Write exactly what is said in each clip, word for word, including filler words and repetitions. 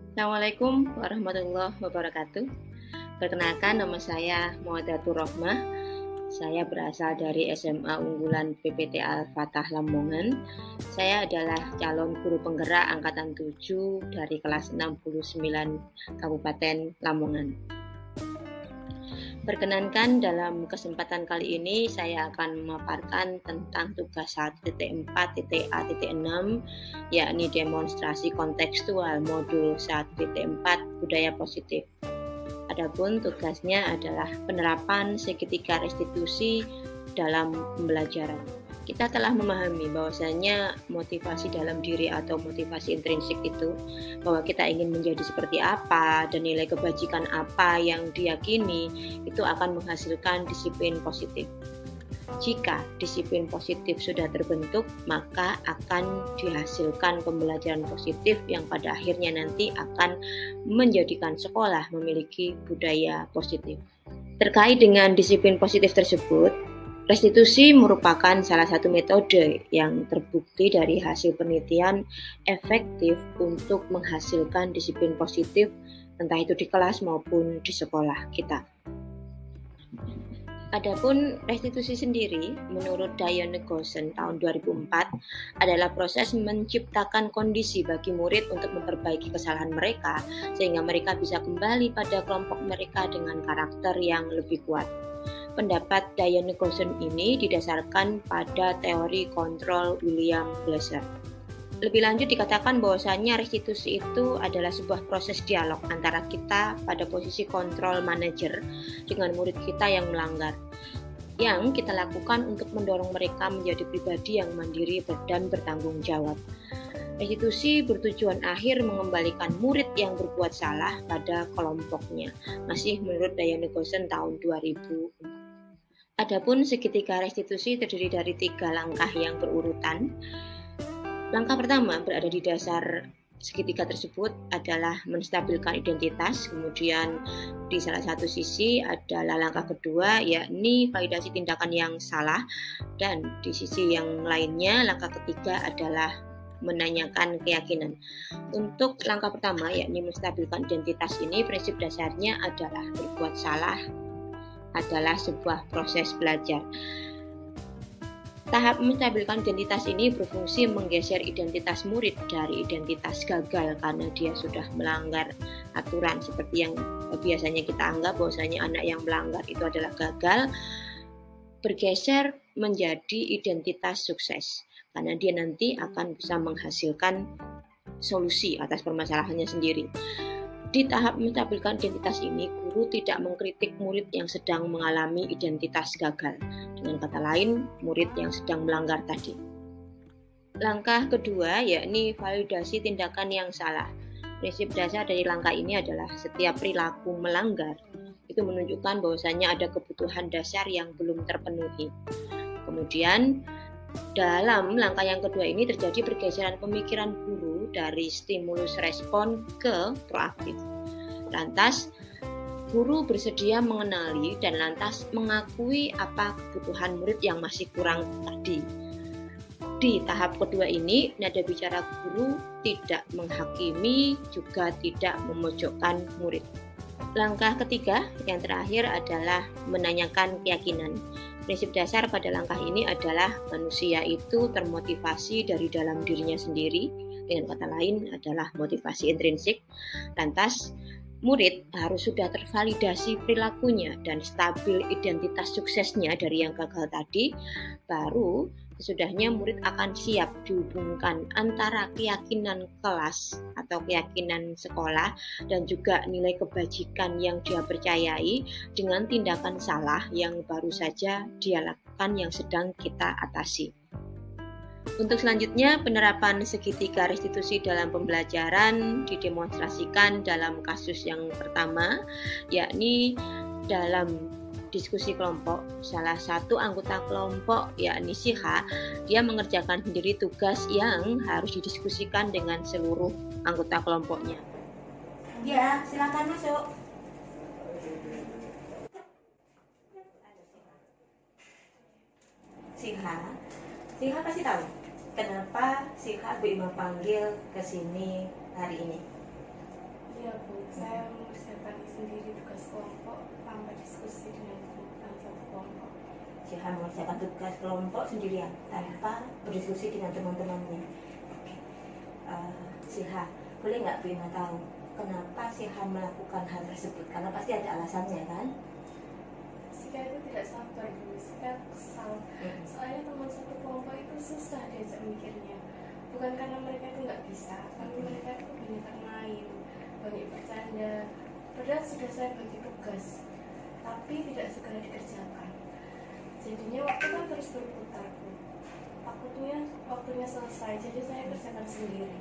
Assalamualaikum warahmatullahi wabarakatuh. Perkenalkan, nama saya Muadatur Rohmah. Saya berasal dari S M A unggulan P P T Al-Fatah Lamongan. Saya adalah calon guru penggerak angkatan tujuh dari kelas enam puluh sembilan Kabupaten Lamongan. Perkenankan, dalam kesempatan kali ini saya akan memaparkan tentang tugas satu titik empat titik A titik enam, yakni demonstrasi kontekstual modul satu titik empat budaya positif. Adapun tugasnya adalah penerapan segitiga restitusi dalam pembelajaran. Kita telah memahami bahwasanya motivasi dalam diri atau motivasi intrinsik itu, bahwa kita ingin menjadi seperti apa dan nilai kebajikan apa yang diyakini, itu akan menghasilkan disiplin positif. Jika disiplin positif sudah terbentuk, maka akan dihasilkan pembelajaran positif yang pada akhirnya nanti akan menjadikan sekolah memiliki budaya positif. Terkait dengan disiplin positif tersebut, restitusi merupakan salah satu metode yang terbukti dari hasil penelitian efektif untuk menghasilkan disiplin positif, entah itu di kelas maupun di sekolah kita. Adapun restitusi sendiri, menurut Diane Negosen tahun dua ribu empat, adalah proses menciptakan kondisi bagi murid untuk memperbaiki kesalahan mereka, sehingga mereka bisa kembali pada kelompok mereka dengan karakter yang lebih kuat. Pendapat Diane Negosen ini didasarkan pada teori kontrol William Glasser. Lebih lanjut dikatakan bahwasanya restitusi itu adalah sebuah proses dialog antara kita pada posisi kontrol manajer dengan murid kita yang melanggar, yang kita lakukan untuk mendorong mereka menjadi pribadi yang mandiri dan bertanggung jawab. Restitusi bertujuan akhir mengembalikan murid yang berbuat salah pada kelompoknya, masih menurut Diane Negosen tahun dua ribu. Adapun segitiga restitusi terdiri dari tiga langkah yang berurutan. Langkah pertama berada di dasar segitiga tersebut adalah menstabilkan identitas, kemudian di salah satu sisi adalah langkah kedua yakni validasi tindakan yang salah, dan di sisi yang lainnya langkah ketiga adalah menanyakan keyakinan. Untuk langkah pertama yakni menstabilkan identitas ini, prinsip dasarnya adalah berbuat salah adalah sebuah proses belajar. Tahap menstabilkan identitas ini berfungsi menggeser identitas murid dari identitas gagal karena dia sudah melanggar aturan, seperti yang biasanya kita anggap bahwasanya anak yang melanggar itu adalah gagal, bergeser menjadi identitas sukses karena dia nanti akan bisa menghasilkan solusi atas permasalahannya sendiri. Di tahap menstabilkan identitas ini, guru tidak mengkritik murid yang sedang mengalami identitas gagal. Dengan kata lain, murid yang sedang melanggar tadi. Langkah kedua yakni validasi tindakan yang salah. Prinsip dasar dari langkah ini adalah setiap perilaku melanggar itu menunjukkan bahwasanya ada kebutuhan dasar yang belum terpenuhi. Kemudian dalam langkah yang kedua ini terjadi pergeseran pemikiran guru dari stimulus respon ke proaktif. Lantas, guru bersedia mengenali dan lantas mengakui apa kebutuhan murid yang masih kurang tadi. Di tahap kedua ini, nada bicara guru tidak menghakimi, juga tidak memojokkan murid. Langkah ketiga yang terakhir adalah menanyakan keyakinan. Prinsip dasar pada langkah ini adalah manusia itu termotivasi dari dalam dirinya sendiri, dengan kata lain adalah motivasi intrinsik. Lantas, murid harus sudah tervalidasi perilakunya dan stabil identitas suksesnya dari yang gagal tadi, baru sesudahnya murid akan siap dihubungkan antara keyakinan kelas atau keyakinan sekolah dan juga nilai kebajikan yang dia percayai dengan tindakan salah yang baru saja dia lakukan yang sedang kita atasi. Untuk selanjutnya, penerapan segitiga restitusi dalam pembelajaran didemonstrasikan dalam kasus yang pertama, yakni dalam diskusi kelompok. Salah satu anggota kelompok, yakni si H, dia mengerjakan sendiri tugas yang harus didiskusikan dengan seluruh anggota kelompoknya. Ya, silakan masuk. Si H, si H kasih tahu kenapa si H B I M A panggil ke sini hari ini. Iya Bu, saya mengerjakan sendiri tugas kelompok tanpa diskusi dengan teman satu kelompok. Siha mengerjakan tugas kelompok sendirian tanpa berdiskusi dengan teman-temannya. Oke. Uh, Siha, boleh nggak Bu Ima tahu kenapa Siha melakukan hal tersebut? Karena pasti ada alasannya kan? Sika itu tidak sabar Bu, Sika kesal. Hmm. Soalnya teman satu kelompok itu susah diajak mikirnya. Bukan karena mereka itu nggak bisa, tapi mereka itu kebanyakan main, banyak bercanda. Padahal sudah saya bagi tugas, tapi tidak segera dikerjakan. Jadinya waktu kan terus berputar Bu. Takutnya waktunya selesai, jadi saya kerjakan sendiri.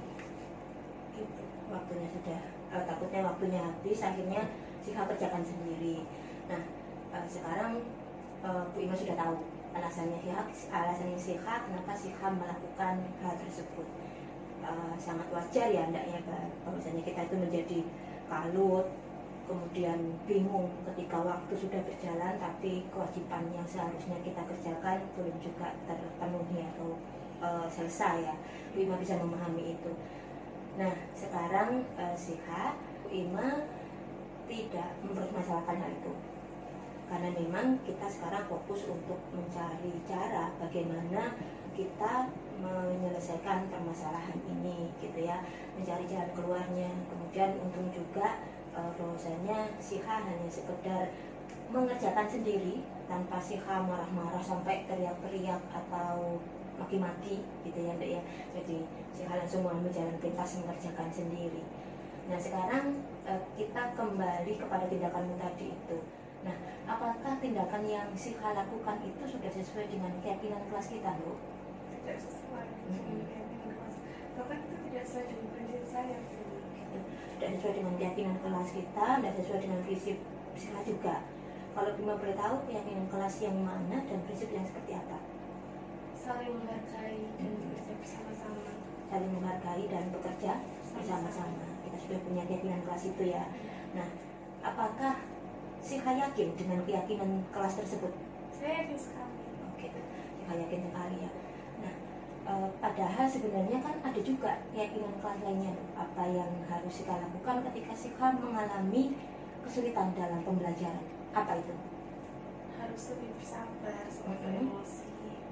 Gitu. Waktunya sudah, uh, takutnya waktunya habis, akhirnya Siha kerjakan sendiri. Nah, uh, sekarang uh, Bu Ima sudah tahu alasannya Siha, alasannya Siha kenapa Siha melakukan hal tersebut. Uh, sangat wajar ya hendaknya bahwasanya kita itu menjadi kalut, kemudian bingung ketika waktu sudah berjalan tapi kewajiban yang seharusnya kita kerjakan belum juga terpenuhi atau uh, selesai ya. Bu Ima bisa memahami itu. Nah, sekarang uh, Siha, Bu Ima tidak mempermasalahkan hal itu. Karena memang kita sekarang fokus untuk mencari cara bagaimana kita menyelesaikan permasalahan ini gitu ya, mencari jalan keluarnya. Kemudian untung juga uh, bahwasanya Siha hanya sekedar mengerjakan sendiri tanpa Siha marah-marah sampai teriak-teriak atau maki-maki gitu ya, Ndek ya. Jadi Siha langsung mengambil jalan pintas mengerjakan sendiri. Nah, sekarang uh, kita kembali kepada tindakanmu tadi itu. Nah, apakah tindakan yang Siha lakukan itu sudah sesuai dengan keyakinan kelas kita, Bu? Tidak sesuai dengan keyakinan kelas. Bahkan itu tidak sesuai dengan prinsip saya. Gitu. Tidak sesuai dengan keyakinan kelas kita, tidak sesuai dengan prinsip Siha juga. Kalau Bima boleh tahu keyakinan kelas yang mana dan prinsip yang seperti apa? Saling menghargai dan bekerja bersama-sama. Saling menghargai dan bekerja bersama-sama. Kita sudah punya keyakinan kelas itu ya. Nah, apakah Siha yakin dengan keyakinan kelas tersebut? Saya yakin sekali. Oke, Siha yakin sekali ya. Nah, e, padahal sebenarnya kan ada juga keyakinan kelas lainnya. Apa yang harus Siha lakukan ketika Siha mengalami kesulitan dalam pembelajaran? Apa itu? Harus lebih bersabar, sama Mm-hmm. emosi.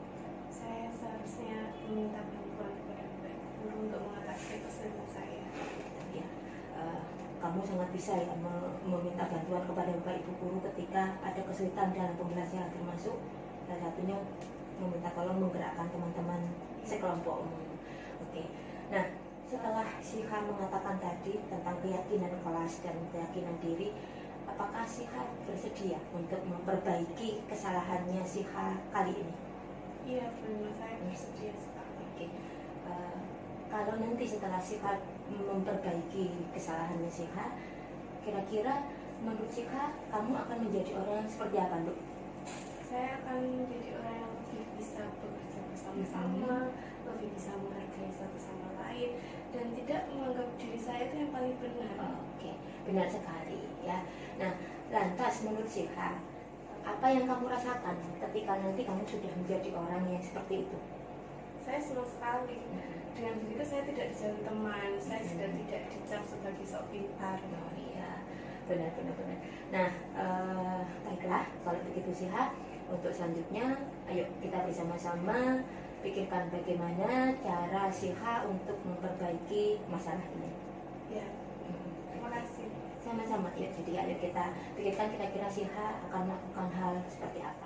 Saya seharusnya meminta bantuan kepada guru untuk mengatasi kesulitan saya. Ya, e, kamu sangat bisa ya meminta bantuan kepada Bapak Ibu guru ketika ada kesulitan dalam pembelajaran, termasuk salah satunya meminta tolong menggerakkan teman-teman sekelompokmu. Oke. Nah, setelah Siha mengatakan tadi tentang keyakinan kelas dan keyakinan diri, apakah Siha bersedia untuk memperbaiki kesalahannya Siha kali ini? Iya, benar, saya bersedia sekali. Oke. Uh, kalau nanti setelah Siha memperbaiki kesalahannya Siha, kira-kira menurut Siha kamu akan menjadi orang yang seperti apa, Bu? Saya akan menjadi orang yang lebih bisa bekerja bersama-sama, mm-hmm. lebih bisa menghargai satu sama lain, dan tidak menganggap diri saya itu yang paling benar. Oh, Oke, okay. Benar sekali ya. Nah, lantas menurut Siha, apa yang kamu rasakan ketika nanti kamu sudah menjadi orang yang seperti itu? Saya senang sekali. Dengan begitu saya tidak dijauhi teman, saya hmm. sudah tidak dicap sebagai sok pintar. Oh iya, benar benar benar. Nah, uh, baiklah kalau begitu Siha, untuk selanjutnya, ayo kita bersama-sama pikirkan bagaimana cara Siha untuk memperbaiki masalah ini. Ya, terima kasih. Sama-sama ya. Jadi ayo kita pikirkan kira-kira Siha akan melakukan hal seperti apa.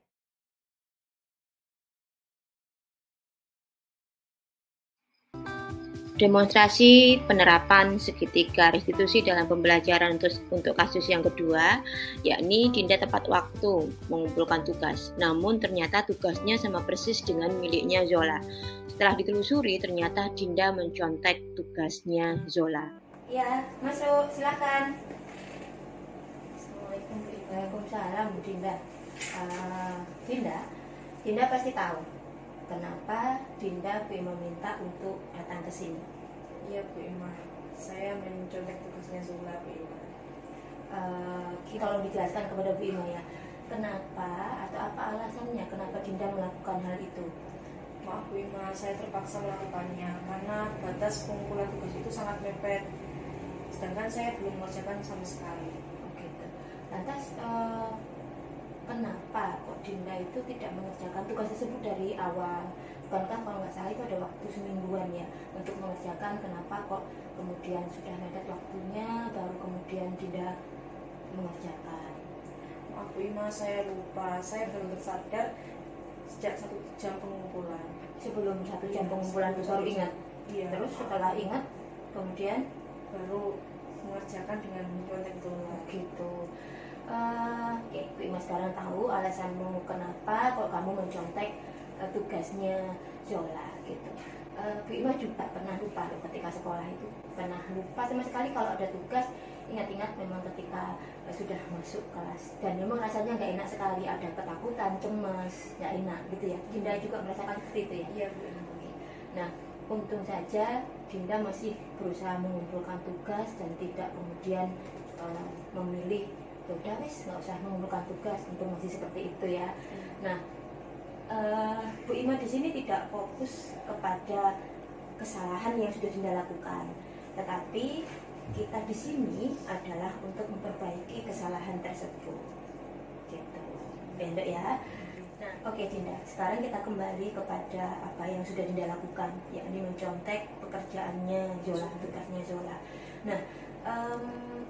Demonstrasi penerapan segitiga restitusi dalam pembelajaran untuk, untuk kasus yang kedua, yakni Dinda tepat waktu mengumpulkan tugas. Namun ternyata tugasnya sama persis dengan miliknya Zola. Setelah ditelusuri, ternyata Dinda mencontek tugasnya Zola. Ya, masuk, silakan. Assalamualaikum, Waalaikumsalam, Bu Dinda. Uh, Dinda, Dinda pasti tahu kenapa Dinda Bu Ima minta untuk datang ke sini. Iya Bu Ima, saya mencontek tugasnya Zola Bu Ima. Uh, tolong dijelaskan kepada Bu Ima ya, kenapa atau apa alasannya kenapa Dinda melakukan hal itu? Maaf Bu Ima, saya terpaksa melakukannya karena batas pengumpulan tugas itu sangat mepet. sedangkan saya belum mengerjakan sama sekali. Oh, gitu. Lantas uh, kenapa kok Dinda itu tidak mengerjakan tugas tersebut dari awal? Bukankah kalau nggak salah itu ada waktu semingguan ya untuk mengerjakan, kenapa kok kemudian sudah mepet waktunya baru kemudian Dinda mengerjakan? Maaf Bu Ima, saya lupa, saya baru tersadar sejak satu jam pengumpulan. Sebelum satu jam pengumpulan itu baru ingat? Iya. Terus setelah ingat kemudian baru mengerjakan dengan contek zola. Gitu. Uh, Oke, Bu Ima sekarang tahu alasanmu kenapa kok kamu mencontek uh, tugasnya Zola gitu. Uh, Bu Ima juga pernah lupa loh ketika sekolah itu, pernah lupa sama sekali kalau ada tugas. Ingat-ingat memang ketika uh, sudah masuk kelas dan memang rasanya nggak enak sekali, ada ketakutan, cemas, nggak enak gitu ya. Dinda juga merasakan seperti itu ya. Iya Bu Ima. Oke. Nah, untung saja Dinda masih berusaha mengumpulkan tugas dan tidak kemudian uh, memilih udah wis nggak usah mengumpulkan tugas, untuk masih seperti itu ya. Nah, uh, Bu Ima di sini tidak fokus kepada kesalahan yang sudah Dinda lakukan, tetapi kita di sini adalah untuk memperbaiki kesalahan tersebut. Gitu, pendek ya. Nah, oke okay, Dinda, sekarang kita kembali kepada apa yang sudah Dinda lakukan, yakni mencontek pekerjaannya Zola, tugasnya Zola. Nah, um,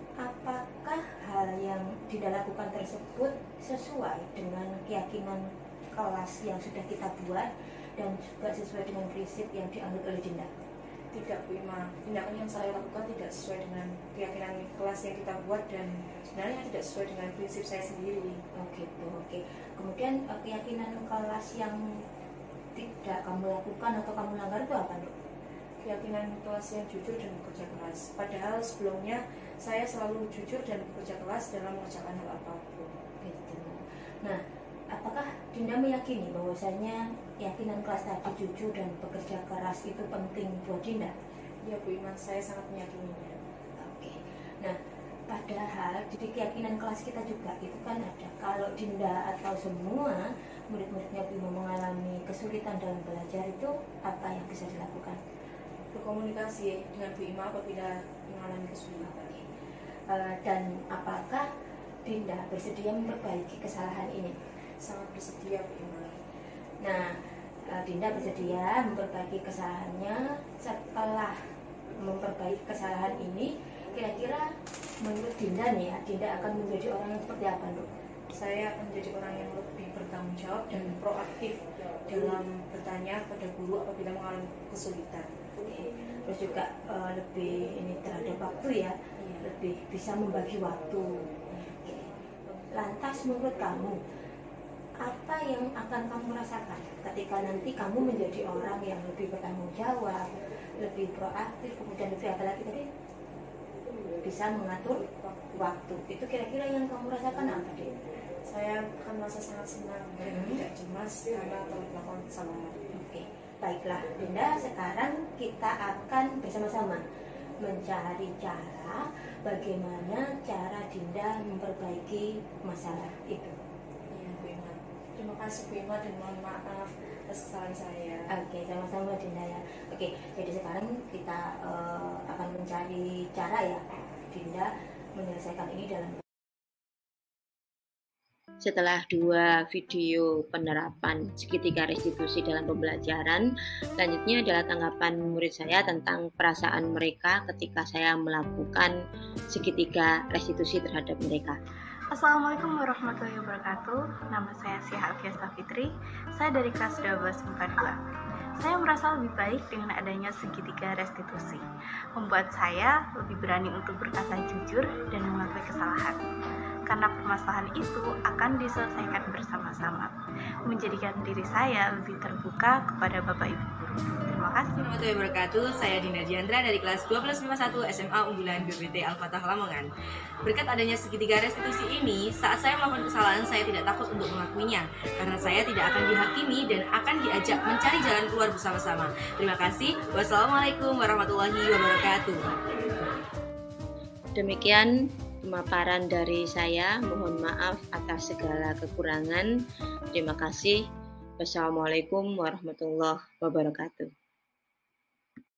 apakah hal yang Dinda lakukan tersebut sesuai dengan keyakinan kelas yang sudah kita buat dan juga sesuai dengan prinsip yang dianut oleh Dinda? Tidak Bu Ima, tindakan yang saya lakukan tidak sesuai dengan keyakinan kelas yang kita buat dan sebenarnya tidak sesuai dengan prinsip saya sendiri. Oh gitu, oke. Kemudian keyakinan kelas yang tidak kamu lakukan atau kamu langgar itu apa, Dok? Keyakinan kelas yang jujur dan bekerja keras. Padahal sebelumnya saya selalu jujur dan bekerja keras dalam mengerjakan hal apapun. Gitu. Nah, apakah Dinda meyakini bahwasanya keyakinan kelas tadi jujur dan bekerja keras itu penting buat Dinda? Ya Bu Iman, saya sangat meyakininya. Oke. Nah, padahal di keyakinan kelas kita juga itu kan ada, kalau Dinda atau semua murid-muridnya Bu Ima mengalami kesulitan dalam belajar, itu apa yang bisa dilakukan? Berkomunikasi dengan Bu Ima apabila mengalami kesulitan. Uh, dan apakah Dinda bersedia memperbaiki kesalahan ini? Sangat bersedia Bu Ima. Nah, uh, Dinda bersedia memperbaiki kesalahannya. Setelah memperbaiki kesalahan ini, kira-kira menurut Dinda nih ya, Dinda akan menjadi orang yang seperti apa, Dok? Saya akan menjadi orang yang lebih bertanggung jawab dan proaktif dalam bertanya pada guru apabila mengalami kesulitan. Oke. Terus juga uh, lebih ini terhadap waktu ya, Iya. lebih bisa membagi waktu. Oke. Lantas menurut kamu, apa yang akan kamu rasakan ketika nanti kamu menjadi orang yang lebih bertanggung jawab, lebih proaktif, kemudian lebih apa lagi tadi? Bisa mengatur waktu. Itu kira-kira yang kamu rasakan apa, Dek? Saya akan merasa sangat senang dan Hmm. tidak cemas karena telah melakukan kesalahan. Oke, baiklah Dinda, sekarang kita akan bersama-sama mencari cara bagaimana cara Dinda memperbaiki masalah itu. Iya Bu Ima. Terima kasih Bu Ima dan mohon maaf atas kesalahan saya. Oke, sama-sama Dinda ya. Oke, jadi sekarang kita uh, akan mencari cara ya Dinda menyelesaikan ini dalam. Setelah dua video penerapan segitiga restitusi dalam pembelajaran, selanjutnya adalah tanggapan murid saya tentang perasaan mereka ketika saya melakukan segitiga restitusi terhadap mereka. Assalamualaikum warahmatullahi wabarakatuh. Nama saya Siha Alfiasta Fitri. Saya dari kelas dua belas I P A dua. Saya merasa lebih baik dengan adanya segitiga restitusi. Membuat saya lebih berani untuk berkata jujur dan mengakui kesalahan. Karena permasalahan itu akan diselesaikan bersama-sama, menjadikan diri saya lebih terbuka kepada Bapak Ibu Guru. Terima kasih. Assalamualaikum warahmatullahi wabarakatuh. Saya Dina Diandra dari kelas dua belas lima puluh satu S M A unggulan B P T Al-Fatah Lamongan. Berkat adanya segitiga restitusi ini, saat saya melakukan kesalahan, saya tidak takut untuk mengakuinya, karena saya tidak akan dihakimi dan akan diajak mencari jalan keluar bersama-sama. Terima kasih. Wassalamualaikum warahmatullahi wabarakatuh. Demikian pemaparan dari saya, mohon maaf atas segala kekurangan. Terima kasih. Wassalamualaikum warahmatullahi wabarakatuh.